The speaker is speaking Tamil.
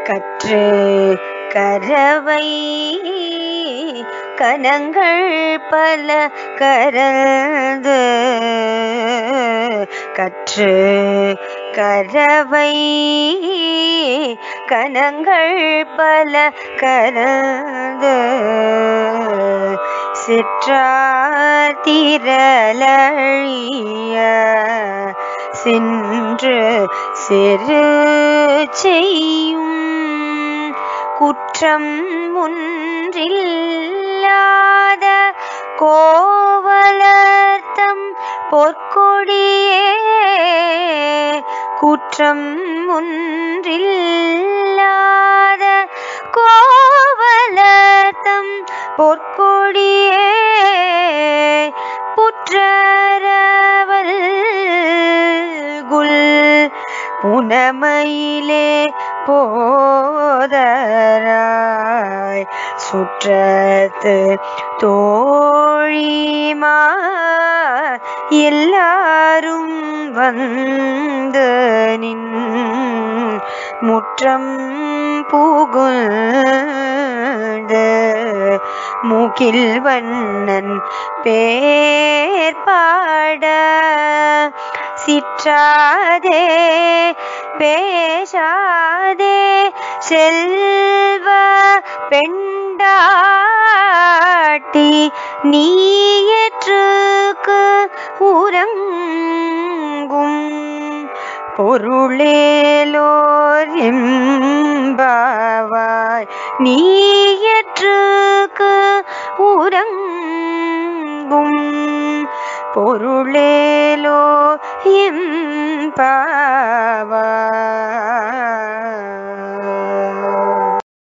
கற்று கரவை கனங்கள் பல கரந்து கற்று கரவை கனங்கள் பல கரந்து சிற்றார் திரளிய சென்று சிறு செய்யும் குற்றம் ஒன்றில்லாத கோவலர்தம் பொற்கொடியே குற்றம் ஒன்றில்லாத கோவலர்தம் பொற்கொடியே புற்றரவல் குல் புனமையிலே போதராய் சுற்றத்து தோழிமா எல்லாரும் வந்து நின் முற்றம் புகுந்து முகில் வண்ணன் பேர் பாட சிற்றாதே பேசாதே செல்வ பெண்டாட்டி நீயற்றுக்கு உறங்கும் பொருளேலோர் எம்பாவாய் நீயற்றுக்கு உறங்கும் பொருளேலோ எம்பாவாய்.